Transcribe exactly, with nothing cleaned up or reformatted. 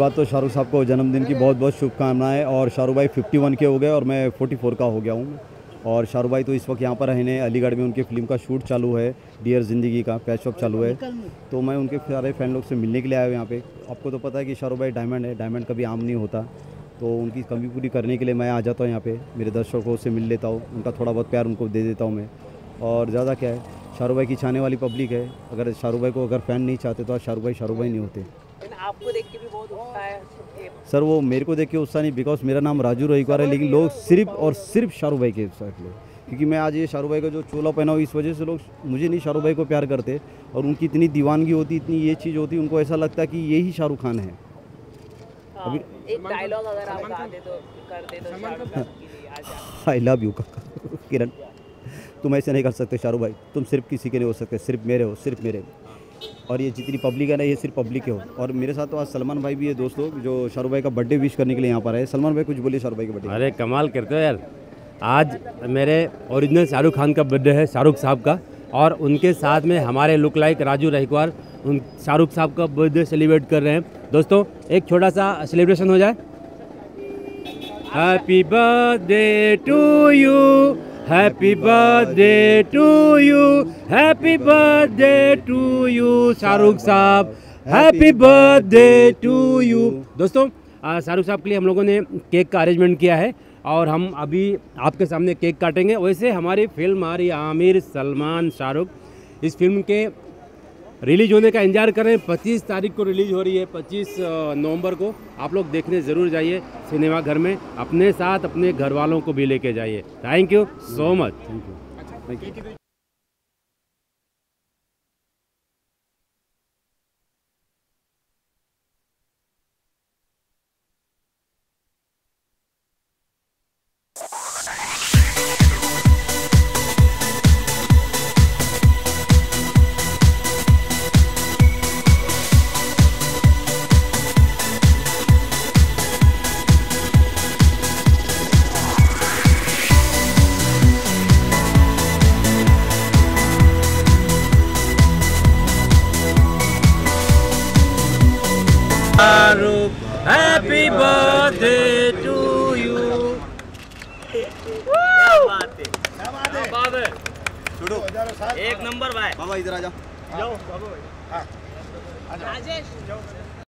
बात तो शाहरुख साहब को जन्मदिन की बहुत बहुत शुभकामनाएं। और शाहरुख भाई इक्यावन के हो गए और मैं चौवालीस का हो गया हूँ। और शाहरुख भाई तो इस वक्त यहाँ पर रहने अलीगढ़ में उनकी फ़िल्म का शूट चालू है, डियर ज़िंदगी का पैच शॉप चालू है। तो मैं उनके सारे फ़ैन लोग से मिलने के लिए आया हूँ यहाँ पे। आपको तो पता है कि शाहरुख भाई डायमंड है, डायमंड कभी आम नहीं होता। तो उनकी कमी पूरी करने के लिए मैं आ जाता हूँ यहाँ पे, मेरे दर्शकों से मिल लेता हूँ, उनका थोड़ा बहुत प्यार उनको दे देता हूँ मैं। और ज़्यादा क्या है, शाहरुख भाई की चाहने वाली पब्लिक है। अगर शाहरुख भाई को अगर फ़ैन नहीं चाहते तो आज शाहरुख भाई शाहरुख भाई नहीं होते। आपको देख के भी बहुत उत्साह है सर। वो मेरे को देख के उत्साह नहीं, बिकॉज मेरा नाम राजू रहीकुमार है, लेकिन लोग सिर्फ और सिर्फ शाहरुख भाई के साथ लोग, क्योंकि मैं आज ये शाहरुख भाई का जो चोला पहना हूँ इस वजह से लोग मुझे नहीं शाहरुख भाई को प्यार करते। और उनकी इतनी दीवानगी होती, इतनी ये चीज़ होती, उनको ऐसा लगता है कि यही शाहरुख खान है। अभी एक डायलॉग अगर आप गा दे तो कर दे तो शाहरुख खान के लिए आज आई लव यू किरण, तुम ऐसे नहीं कर सकते शाहरुख भाई, तुम सिर्फ किसी के नहीं हो सकते, सिर्फ मेरे हो, सिर्फ मेरे। और ये जितनी पब्लिक है ना, ये सिर्फ पब्लिक है हो। और मेरे साथ तो आज सलमान भाई भी है दोस्तों, जो शाहरुख भाई का बर्थडे विश करने के लिए यहाँ पर आए। सलमान भाई कुछ बोलिए शाहरुख भाई के बर्थडे। अरे कमाल करते हो यार, आज मेरे ओरिजिनल शाहरुख खान का बर्थडे है, शाहरुख साहब का। और उनके साथ में हमारे लुक लाइक राजू रहीकुमार उन शाहरुख साहब का बर्थडे सेलिब्रेट कर रहे हैं। दोस्तों एक छोटा सा सेलिब्रेशन हो जाए। Happy birthday to you, happy birthday to you, happy birthday to you Shahrukh साहब, हैप्पी बर्थडे टू यू। दोस्तों शाहरुख साहब के लिए हम लोगों ने केक का अरेंजमेंट किया है और हम अभी आपके सामने केक काटेंगे। वैसे हमारी फिल्म आ रही है आमिर सलमान शाहरुख, इस फिल्म के रिलीज होने का इंतजार कर रहे हैं। पच्चीस तारीख को रिलीज हो रही है, पच्चीस नवंबर को। आप लोग देखने ज़रूर जाइए सिनेमा घर में, अपने साथ अपने घर वालों को भी लेके जाइए। Thank you so much. Thank you. Happy birthday to you. क्या बात है, क्या बात है, बात है। छोड़ो एक नंबर भाई। बाबा इधर आ जाओ। जाओ बाबू भाई। हाँ राजेश जाओ।